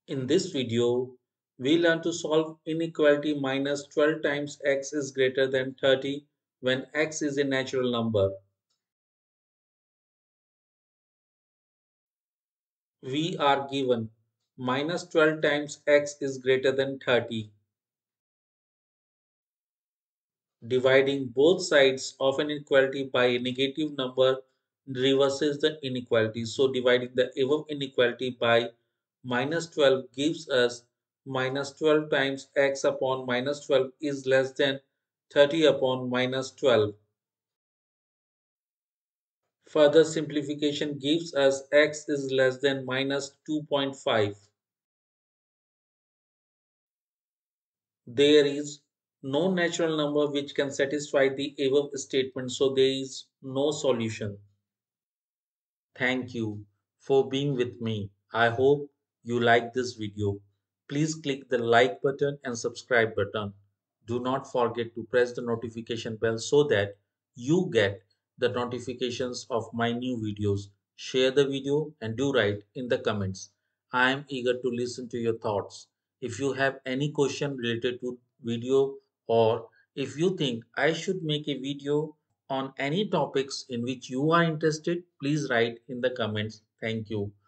In this video, we learn to solve inequality minus 12 times x is greater than 30 when x is a natural number. We are given minus 12 times x is greater than 30. Dividing both sides of an inequality by a negative number reverses the inequality. So dividing the above inequality by minus 12 gives us minus 12 times x upon minus 12 is less than 30 upon minus 12. Further simplification gives us x is less than minus 2.5. There is no natural number which can satisfy the above statement, so there is no solution. Thank you for being with me. I hope you like this video. Please click the like button and subscribe button. Do not forget to press the notification bell so that you get the notifications of my new videos. Share the video and do write in the comments. I am eager to listen to your thoughts. If you have any question related to video, or if you think I should make a video on any topics in which you are interested, please write in the comments. Thank you.